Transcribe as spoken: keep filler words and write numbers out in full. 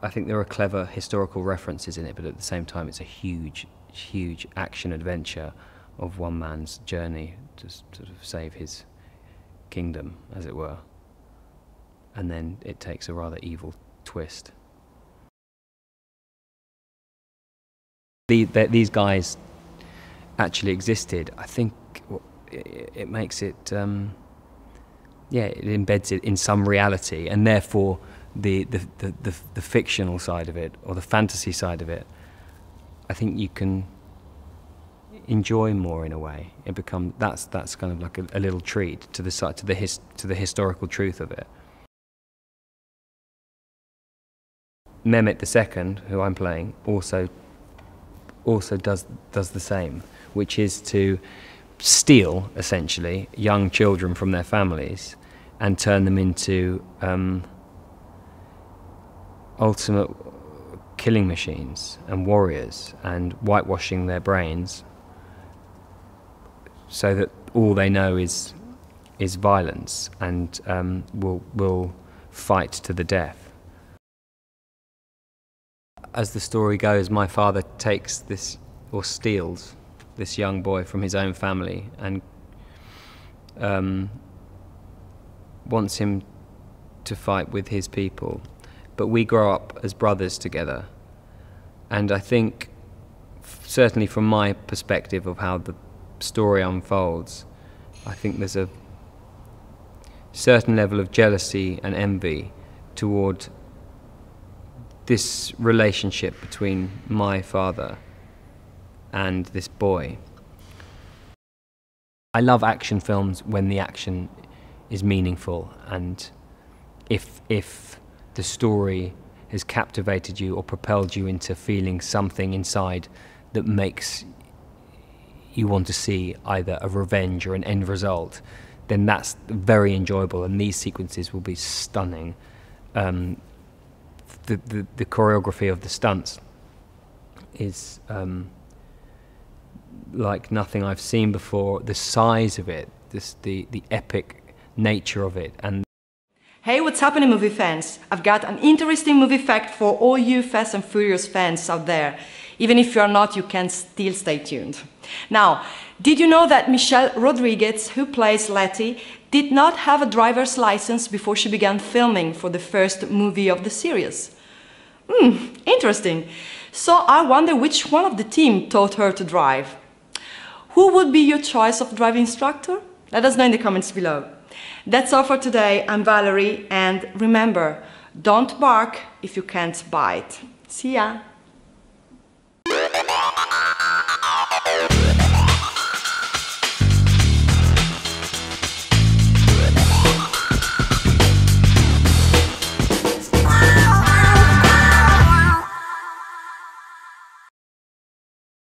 I think there are clever historical references in it, but at the same time it's a huge, huge action adventure of one man's journey to sort of save his kingdom, as it were. And then it takes a rather evil twist. The, the, these guys actually existed. I think it, it makes it, um, yeah, it embeds it in some reality, and therefore the, the, the, the, the fictional side of it, or the fantasy side of it, I think you can enjoy more in a way. It becomes, that's, that's kind of like a, a little treat to the, to, the his, to the historical truth of it. Mehmed the Second, who I'm playing, also also does does the same, which is to steal essentially young children from their families and turn them into um, ultimate killing machines and warriors, and whitewashing their brains so that all they know is is violence, and um, will will fight to the death. As the story goes, my father takes this, or steals, this young boy from his own family and um, wants him to fight with his people. But we grow up as brothers together. And I think, certainly from my perspective of how the story unfolds, I think there's a certain level of jealousy and envy toward this relationship between my father and this boy. I love action films when the action is meaningful, and if, if the story has captivated you or propelled you into feeling something inside that makes you want to see either a revenge or an end result, then that's very enjoyable, and these sequences will be stunning. Um, The, the, the choreography of the stunts is um, like nothing I've seen before. The size of it, this, the, the epic nature of it. And hey, what's happening, movie fans? I've got an interesting movie fact for all you Fast and Furious fans out there. Even if you're not, you can still stay tuned. Now, did you know that Michelle Rodriguez, who plays Letty, did not have a driver's license before she began filming for the first movie of the series? Hmm, interesting. So I wonder which one of the team taught her to drive. Who would be your choice of driving instructor? Let us know in the comments below. That's all for today. I'm Valerie, and remember, don't bark if you can't bite. See ya!